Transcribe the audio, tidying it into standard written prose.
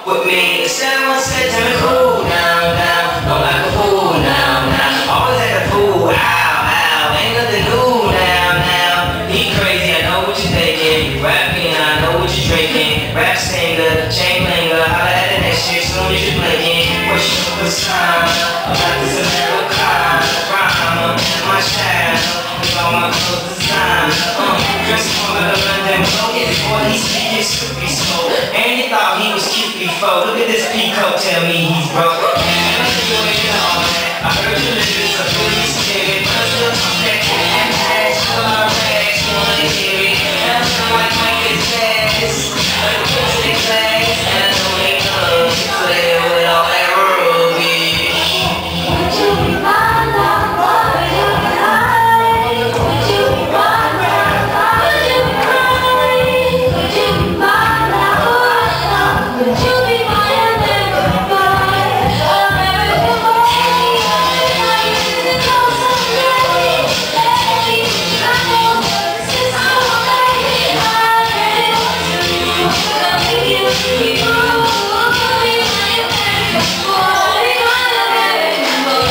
with me. Someone said to me, cool down, down. Don't like a fool now, now. Always at the pool, ow, ow. Ain't nothing new now, now. He crazy, I know what you're thinking. Rapping, I know what you're drinking. Rap singer, chain blinger. Holla at the next shit soon as you're blinking. What's your superstar? About this Americana. Rhyme, my style. With all my clothes design. Dress for the London blow. Boy, he's speaking super slow. And he thought he was cute before. Look at this peacoat, tell me he's broke. And I see you in all that. I heard you listen to police spirit. But I still talk that cat ass. Still our rags, you wanna hear it. And I'm feeling like Mike is fast. Like a pussy class. And I know they love to play with all that rubbish. Would you be my love? Would you be mine? Would you be my love? Would you be mine? Would you be my love? Would you be my American boy? American boy. I used to know someday. Baby, I know this is okay. I really want to be you. Love you, be you. Be my American boy. Be my American boy.